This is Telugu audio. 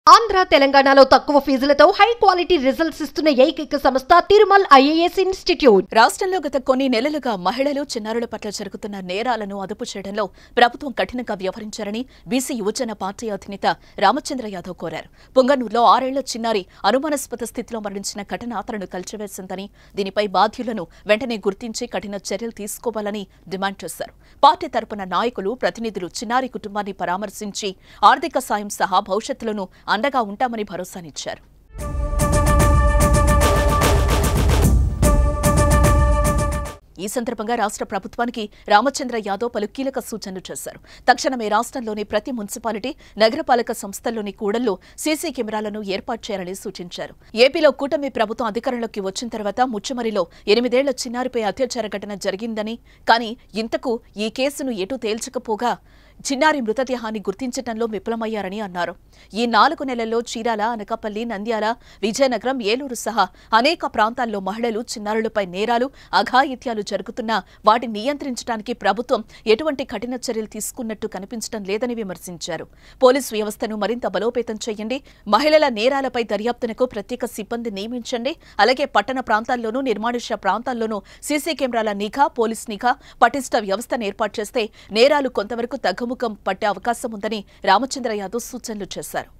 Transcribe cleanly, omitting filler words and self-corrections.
ఆంధ్ర తెలంగాణలో తక్కువ ఫీజులతో హై క్వాలిటీ రిజల్ట్స్ ఇస్తున్న ఏకైక సంస్థ తిరుమల్ ఐఏఎస్ ఇన్స్టిట్యూట్. రాష్ట్రంలో గత కొన్ని నెలలుగా మహిళలు చిన్నారుల పట్ల జరుగుతున్న నేరాలను అదుపు చేయడంలో ప్రభుత్వం కఠినంగా వ్యవహరించారని బీసీ యువజన పార్టీ అధినేత రామచంద్ర యాదవ్ కోరారు. పుంగనూరులో 6 ఏళ్ల చిన్నారి అనుమానాస్పద స్థితిలో మరణించిన ఘటన అతను కలిచివేసిందని, దీనిపై బాధ్యులను వెంటనే గుర్తించి కఠిన చర్యలు తీసుకోవాలని డిమాండ్ చేశారు. పార్టీ తరపున నాయకులు, ప్రతినిధులు చిన్నారి కుటుంబాన్ని పరామర్శించి ఆర్థిక సాయం సహా భవిష్యత్తులోనూ అండగా ఉంటామని భరోసానిచ్చారు. ఈ సందర్భంగా రాష్ట్ర ప్రభుత్వానికి రామచంద్ర యాదవ్ పలు కీలక సూచనలు చేశారు. తక్షణమే రాష్ట్రంలోని ప్రతి మున్సిపాలిటీ, నగరపాలక సంస్థల్లోని కూడల్లో సీసీ కెమెరాలను ఏర్పాటు చేయాలని సూచించారు. ఏపీలో కూటమి ప్రభుత్వం అధికారంలోకి వచ్చిన తర్వాత ముచ్చుమరిలో 8 ఏళ్ల చిన్నారిపై అత్యాచార ఘటన జరిగిందని, కానీ ఇంతకు ఈ కేసును ఎటూ తేల్చకపోగా చిన్నారి మృతదేహాన్ని గుర్తించడంలో విఫలమయ్యారని అన్నారు. ఈ 4 నెలల్లో చీరాల, అనకాపల్లి, నంద్యాల, విజయనగరం, ఏలూరు సహా అనేక ప్రాంతాల్లో మహిళలు, చిన్నారులపై నేరాలు, అఘాయిత్యాలు జరుగుతున్నా వాటిని నియంత్రించడానికి ప్రభుత్వం ఎటువంటి కఠిన చర్యలు తీసుకున్నట్టు కనిపించడం లేదని విమర్శించారు. పోలీసు వ్యవస్థను మరింత బలోపేతం చేయండి, మహిళల నేరాలపై దర్యాప్తునకు ప్రత్యేక సిబ్బంది నియమించండి, అలాగే పట్టణ ప్రాంతాల్లోనూ, నిర్మానుష్య ప్రాంతాల్లోనూ సీసీ కెమెరాల నిఘా, పోలీస్ నిఘా, పటిష్ట వ్యవస్థను ఏర్పాటు చేస్తే నేరాలు కొంతవరకు తగ్గుముఖం పట్టే అవకాశం ఉందని రామచంద్ర యాదవ్ సూచనలు చేశారు.